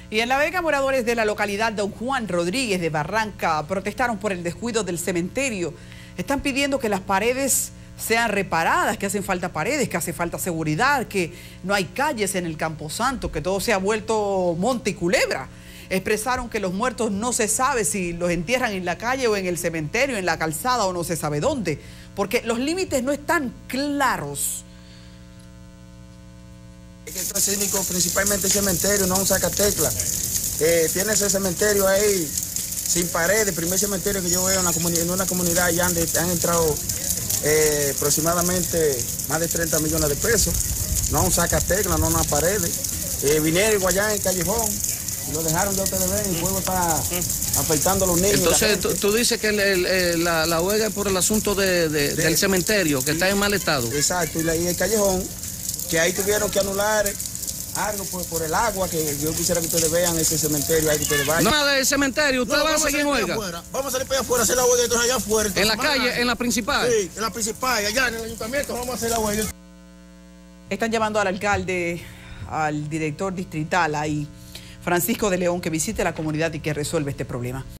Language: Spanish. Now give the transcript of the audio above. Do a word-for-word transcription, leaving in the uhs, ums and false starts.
Y en La Vega, moradores de la localidad Don Juan Rodríguez de Barranca protestaron por el descuido del cementerio. Están pidiendo que las paredes sean reparadas, que hacen falta paredes, que hace falta seguridad, que no hay calles en el Camposanto, que todo se ha vuelto monte y culebra. Expresaron que los muertos no se sabe si los entierran en la calle o en el cementerio, en la calzada o no se sabe dónde, porque los límites no están claros. El centro cívico, principalmente el cementerio, no un sacatecla. Eh, tiene ese cementerio ahí sin paredes, el primer cementerio que yo veo en, la comuni en una comunidad allá donde han entrado eh, aproximadamente más de treinta millones de pesos. No un sacatecla, no una paredes. Eh, vinieron allá en el callejón y lo dejaron de ustedes ven, el fuego está afectando a los niños. Entonces tú, tú dices que el, el, el, la, la huelga es por el asunto de, de, de, del cementerio, que y, está en mal estado. Exacto, y, la, y el callejón, que ahí tuvieron que anular algo por, por el agua, que yo quisiera que ustedes vean ese cementerio ahí que ustedes vayan. No, del cementerio, ¿ustedes no, van a seguir en huelga? Afuera. Vamos a salir para allá afuera, hacer la huelga entonces allá afuera. ¿En la calle, allá. en la principal? Sí, en la principal, allá en el ayuntamiento vamos a hacer la huelga. Están llamando al alcalde, al director distrital ahí, Francisco de León, que visite la comunidad y que resuelva este problema.